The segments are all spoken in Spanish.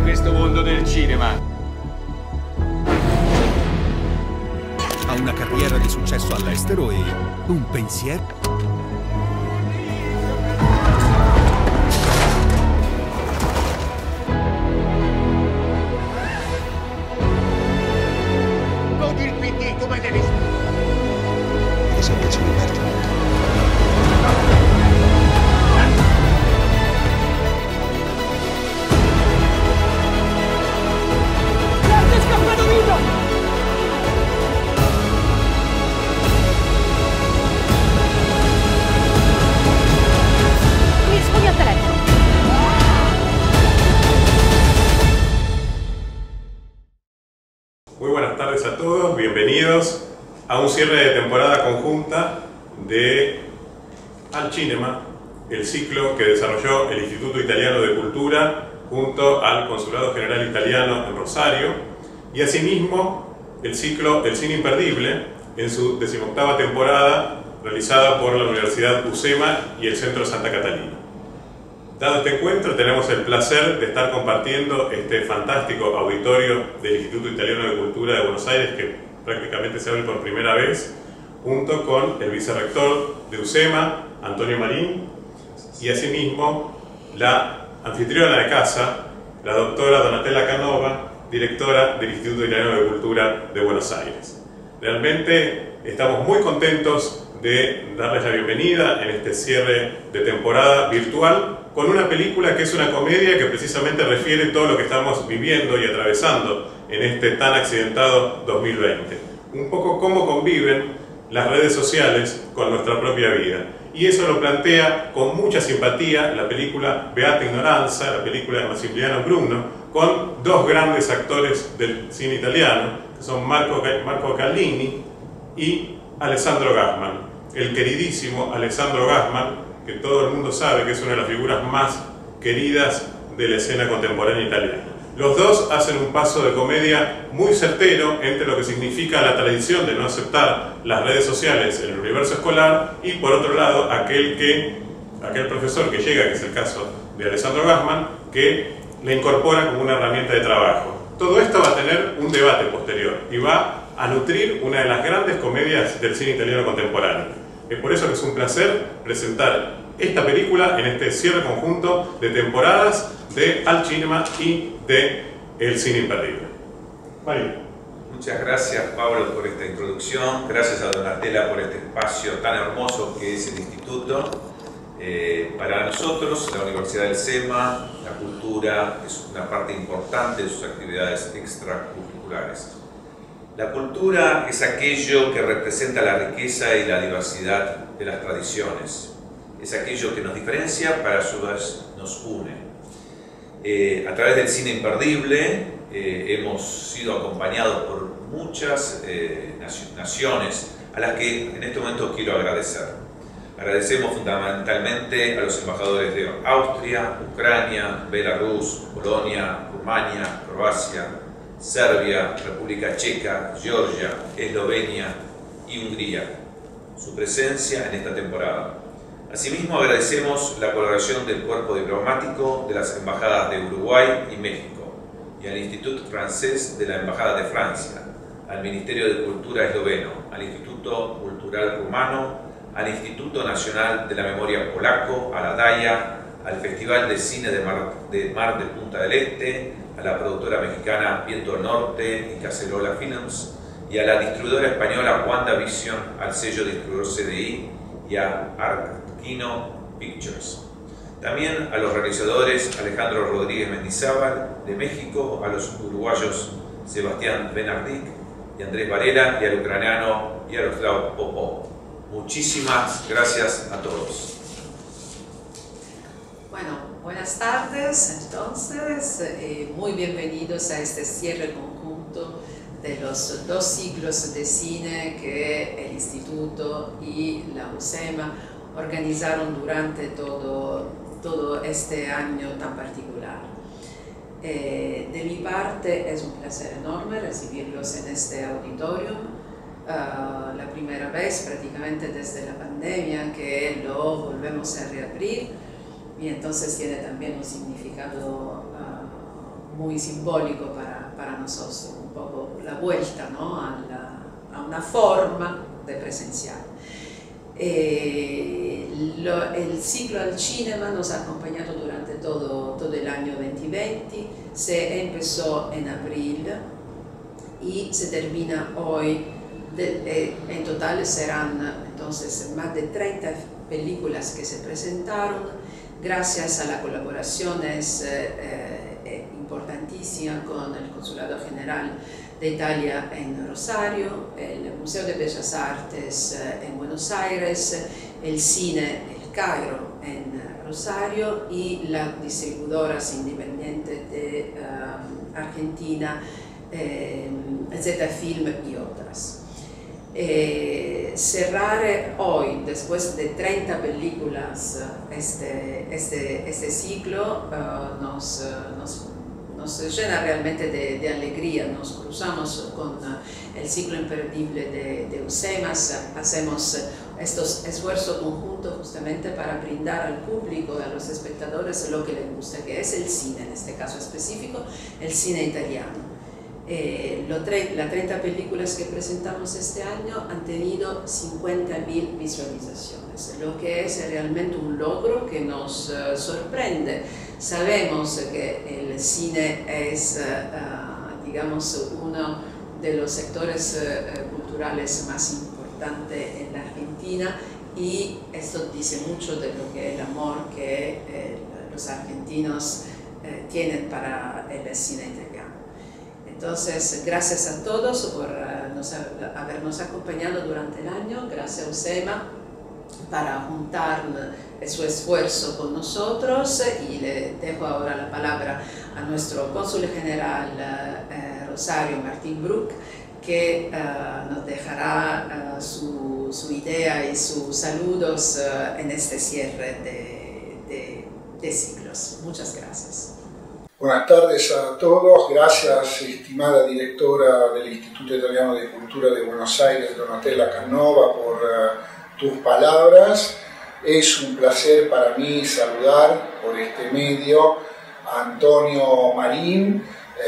questo mondo del cinema. Ha una carriera di successo all'estero e un pensiero. Voti il PD come devi. Che sempre ci diverti. Grande Scappanovino! Mi rispondi al telefono. Muy buenas tardes a todos, bienvenidos a un cierre de temporada conjunta de Al Cinema, el ciclo que desarrolló el Instituto Italiano de Cultura junto al Consulado General Italiano en Rosario, y asimismo el ciclo El Cine Imperdible en su 18ª temporada, realizada por la Universidad UCEMA y el Centro Santa Catalina. Dado este encuentro, tenemos el placer de estar compartiendo este fantástico auditorio del Instituto Italiano de Cultura de Buenos Aires, que prácticamente se abre por primera vez, junto con el vicerrector de UCEMA, Antonio Marín, y asimismo la anfitriona de casa, la doctora Donatella Canova, directora del Instituto Italiano de Cultura de Buenos Aires. Realmente estamos muy contentos de darles la bienvenida en este cierre de temporada virtual con una película que es una comedia que precisamente refiere todo lo que estamos viviendo y atravesando en este tan accidentado 2020. Un poco cómo conviven las redes sociales con nuestra propia vida. Y eso lo plantea con mucha simpatía la película Beata Ignoranza, la película de Massimiliano Bruno, con dos grandes actores del cine italiano, que son Marco Callini y Alessandro Gassman. El queridísimo Alessandro Gassman, que todo el mundo sabe que es una de las figuras más queridas de la escena contemporánea italiana. Los dos hacen un paso de comedia muy certero entre lo que significa la tradición de no aceptar las redes sociales en el universo escolar y, por otro lado, aquel profesor que llega, que es el caso de Alessandro Gassman, que le incorpora como una herramienta de trabajo. Todo esto va a tener un debate posterior y va a nutrir una de las grandes comedias del cine italiano contemporáneo. Es por eso que es un placer presentar esta película en este cierre conjunto de temporadas de Al Cinema y de El Cine Imperdible. María. Muchas gracias, Pablo, por esta introducción. Gracias a Donatella por este espacio tan hermoso que es el Instituto. Para nosotros, la Universidad del SEMA, la cultura es una parte importante de sus actividades extracurriculares. La cultura es aquello que representa la riqueza y la diversidad de las tradiciones. Es aquello que nos diferencia, pero a su vez nos une. A través del Cine Imperdible hemos sido acompañados por muchas naciones a las que en este momento quiero agradecer. Agradecemos fundamentalmente a los embajadores de Austria, Ucrania, Belarus, Polonia, Rumania, Croacia, Serbia, República Checa, Georgia, Eslovenia y Hungría, su presencia en esta temporada. Asimismo, agradecemos la colaboración del cuerpo diplomático de las embajadas de Uruguay y México y al Institut Francés de la Embajada de Francia, al Ministerio de Cultura esloveno, al Instituto Cultural Rumano, al Instituto Nacional de la Memoria Polaco, a la DAIA, al Festival de Cine de Mar del Punta del Este, a la productora mexicana Viento del Norte y Cacerola Films, y a la distribuidora española WandaVision, al sello distribuidor CDI y a Arquino Pictures. También a los realizadores Alejandro Rodríguez Mendizábal de México, a los uruguayos Sebastián Benardic y Andrés Varela, y al ucraniano Yaroslav Popov. Muchísimas gracias a todos. Bueno, buenas tardes entonces, muy bienvenidos a este cierre conjunto de los dos ciclos de cine que el Instituto y la UCEMA organizaron durante todo este año tan particular. De mi parte es un placer enorme recibirlos en este auditorio. La primera vez prácticamente desde la pandemia que lo volvemos a reabrir y entonces tiene también un significado muy simbólico para nosotros, un poco la vuelta, ¿no?, a una forma de presenciar. El ciclo al cinema nos ha acompañado durante todo el año 2020, se empezó en abril y se termina hoy. En total serán entonces más de 30 películas que se presentaron, gracias a las colaboraciones importantísimas con el Consulado General de Italia en Rosario, el Museo de Bellas Artes en Buenos Aires, el Cine El Cairo en Rosario y las distribuidoras independientes de Argentina, Z-Film y otras. Cerrar hoy, después de 30 películas, este ciclo nos llena realmente de alegría. Nos cruzamos con el ciclo imperdible de UCEMAS, hacemos estos esfuerzos conjuntos justamente para brindar al público, a los espectadores, lo que les gusta, que es el cine, en este caso específico, el cine italiano. Las 30 películas que presentamos este año han tenido 50.000 visualizaciones, lo que es realmente un logro que nos sorprende. Sabemos que el cine es, digamos, uno de los sectores culturales más importantes en la Argentina, y esto dice mucho de lo que el amor que los argentinos tienen para el cine italiano. Entonces, gracias a todos por habernos acompañado durante el año, gracias a UCEMA para juntar su esfuerzo con nosotros, y le dejo ahora la palabra a nuestro cónsul general Rosario, Martín Bruck, que nos dejará su idea y sus saludos en este cierre de ciclos. Muchas gracias. Buenas tardes a todos. Gracias, estimada directora del Instituto Italiano de Cultura de Buenos Aires, Donatella Cannova, por tus palabras. Es un placer para mí saludar por este medio a Antonio Marín,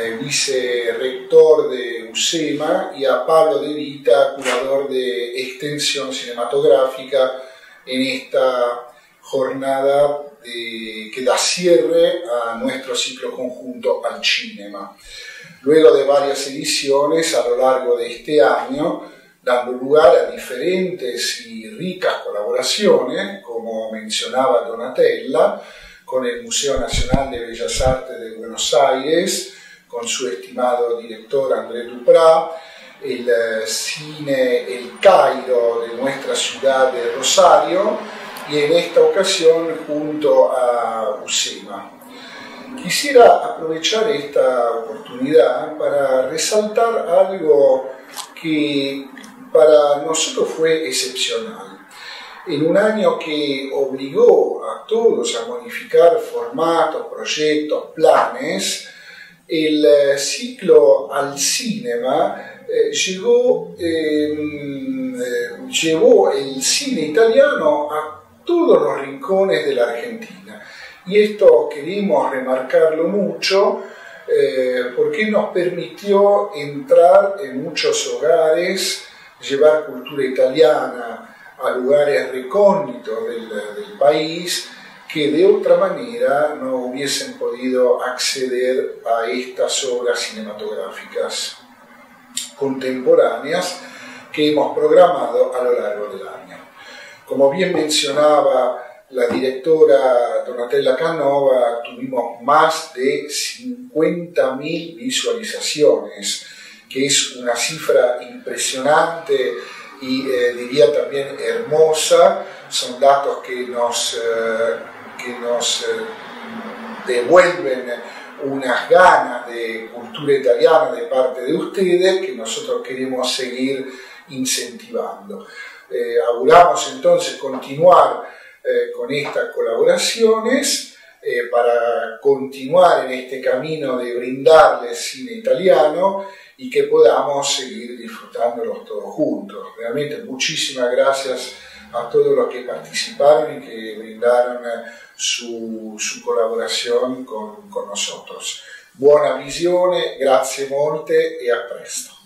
vicerrector de UCEMA, y a Pablo De Vita, curador de extensión cinematográfica en esta jornada que da cierre a nuestro ciclo conjunto al cinema. Luego de varias ediciones a lo largo de este año, dando lugar a diferentes y ricas colaboraciones, como mencionaba Donatella, con el Museo Nacional de Bellas Artes de Buenos Aires, con su estimado director André Duprat, el Cine El Cairo de nuestra ciudad de Rosario, y en esta ocasión junto a UCEMA. Quisiera aprovechar esta oportunidad para resaltar algo que para nosotros fue excepcional. En un año que obligó a todos a modificar formatos, proyectos, planes, el ciclo al cinema llevó el cine italiano a todos los rincones de la Argentina. Y esto queremos remarcarlo mucho porque nos permitió entrar en muchos hogares, llevar cultura italiana a lugares recónditos del país que de otra manera no hubiesen podido acceder a estas obras cinematográficas contemporáneas que hemos programado a lo largo del año. Como bien mencionaba la directora Donatella Cannova, tuvimos más de 50.000 visualizaciones, que es una cifra impresionante y diría también hermosa. Son datos que nos devuelven unas ganas de cultura italiana de parte de ustedes que nosotros queremos seguir incentivando. Auguramos entonces continuar con estas colaboraciones para continuar en este camino de brindarles cine italiano y que podamos seguir disfrutándolos todos juntos. Realmente muchísimas gracias a todos los que participaron y que brindaron su colaboración con nosotros. Buona visione, grazie molte e a presto.